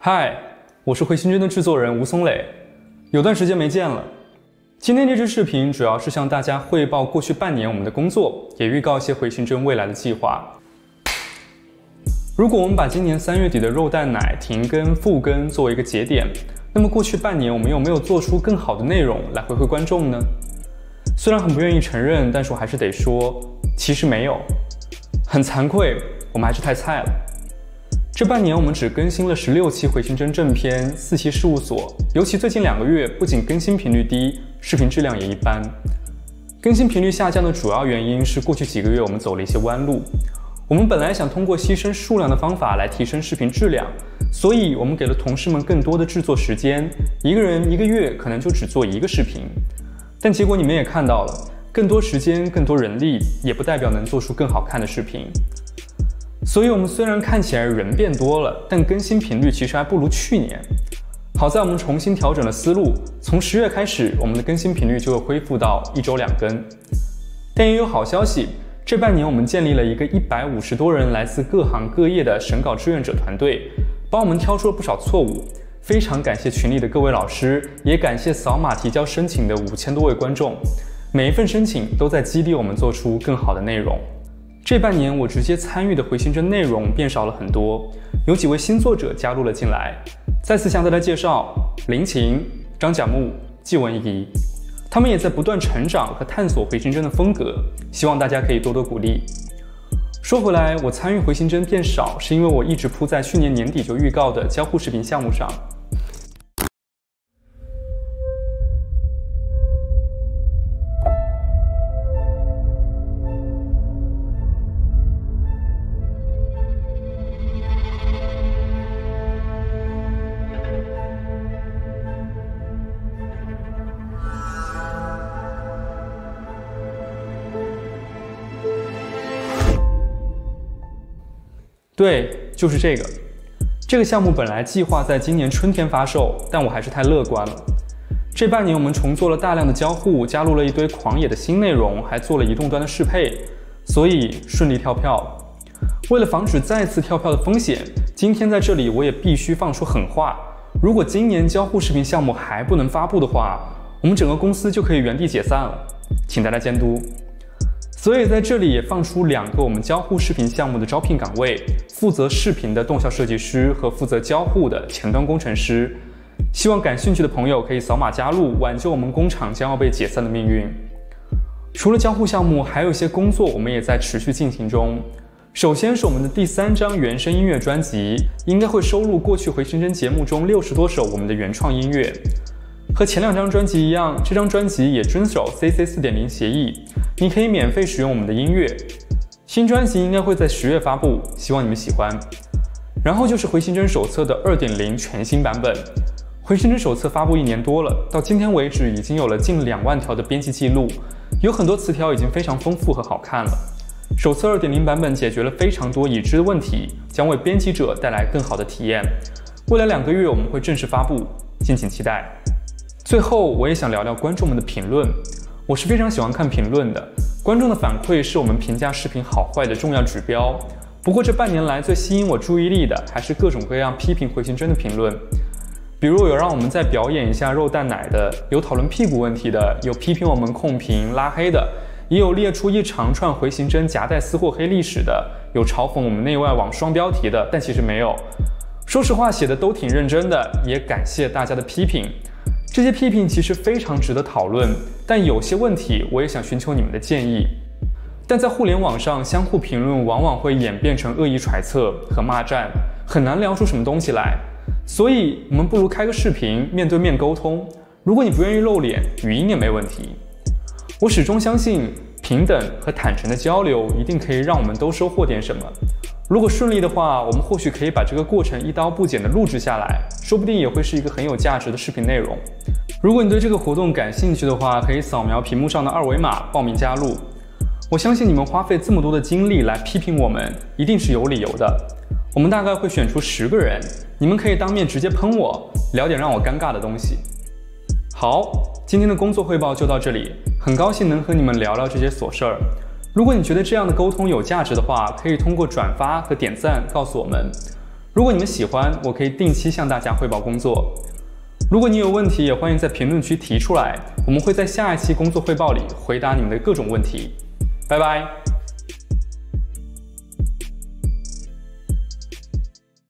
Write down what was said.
嗨，我是回形针的制作人吴松磊，有段时间没见了。今天这支视频主要是向大家汇报过去半年我们的工作，也预告一些回形针未来的计划。如果我们把今年3月底的肉蛋奶停更复更作为一个节点，那么过去半年我们有没有做出更好的内容来回馈观众呢？虽然很不愿意承认，但是我还是得说，其实没有。很惭愧，我们还是太菜了。这半年我们只更新了16期回形针正片，4期事务所，尤其最近2个月，不仅更新频率低，视频质量也一般。更新频率下降的主要原因是过去几个月我们走了一些弯路。我们本来想通过牺牲数量的方法来提升视频质量，所以我们给了同事们更多的制作时间，一个人1个月可能就只做1个视频。但结果你们也看到了，更多时间、更多人力，也不代表能做出更好看的视频。所以我们虽然看起来人变多了，但更新频率其实还不如去年。好在我们重新调整了思路，从10月开始，我们的更新频率就会恢复到1周2更。但也有好消息，这半年我们建立了一个150多人来自各行各业的审稿志愿者团队，帮我们挑出了不少错误。非常感谢群里的各位老师，也感谢扫码提交申请的5000多位观众。每一份申请都在激励我们做出更好的内容。这半年我直接参与的回形针内容变少了很多，有几位新作者加入了进来。再次向大家介绍林晴、张甲木、季文怡，他们也在不断成长和探索回形针的风格，希望大家可以多多鼓励。说回来，我参与回形针变少，是因为我一直扑在去年年底就预告的交互视频项目上。对，就是这个。这个项目本来计划在今年春天发售，但我还是太乐观了。这半年我们重做了大量的交互，加入了一堆狂野的新内容，还做了移动端的适配，所以顺利跳票了。为了防止再次跳票的风险，今天在这里我也必须放出狠话：如果今年交互视频项目还不能发布的话，我们整个公司就可以原地解散了，请大家监督。所以在这里也放出2个我们交互视频项目的招聘岗位，负责视频的动效设计师和负责交互的前端工程师。希望感兴趣的朋友可以扫码加入，挽救我们工厂将要被解散的命运。除了交互项目，还有一些工作我们也在持续进行中。首先是我们的第3张原声音乐专辑，应该会收录过去回形针节目中60多首我们的原创音乐。和前2张专辑一样，这张专辑也遵守 CC 4.0 协议，你可以免费使用我们的音乐。新专辑应该会在10月发布，希望你们喜欢。然后就是回形针手册的 2.0 全新版本。回形针手册发布1年多了，到今天为止已经有了近2万条的编辑记录，有很多词条已经非常丰富和好看了。手册 2.0 版本解决了非常多已知的问题，将为编辑者带来更好的体验。未来2个月我们会正式发布，敬请期待。最后，我也想聊聊观众们的评论。我是非常喜欢看评论的，观众的反馈是我们评价视频好坏的重要指标。不过这半年来最吸引我注意力的，还是各种各样批评回形针的评论。比如有让我们再表演一下肉蛋奶的，有讨论屁股问题的，有批评我们控评拉黑的，也有列出一长串回形针夹带私货黑历史的，有嘲讽我们内外网双标题的，但其实没有。说实话，写的都挺认真的，也感谢大家的批评。这些批评其实非常值得讨论，但有些问题我也想寻求你们的建议。但在互联网上，相互评论往往会演变成恶意揣测和骂战，很难聊出什么东西来。所以我们不如开个视频，面对面沟通。如果你不愿意露脸，语音也没问题。我始终相信，平等和坦诚的交流一定可以让我们都收获点什么。如果顺利的话，我们或许可以把这个过程一刀不剪地录制下来，说不定也会是一个很有价值的视频内容。如果你对这个活动感兴趣的话，可以扫描屏幕上的2维码报名加入。我相信你们花费这么多的精力来批评我们，一定是有理由的。我们大概会选出10个人，你们可以当面直接喷我，聊点让我尴尬的东西。好，今天的工作汇报就到这里，很高兴能和你们聊聊这些琐事儿。如果你觉得这样的沟通有价值的话，可以通过转发和点赞告诉我们。 如果你们喜欢，我可以定期向大家汇报工作。如果你有问题，也欢迎在评论区提出来，我们会在下一期工作汇报里回答你们的各种问题。拜拜。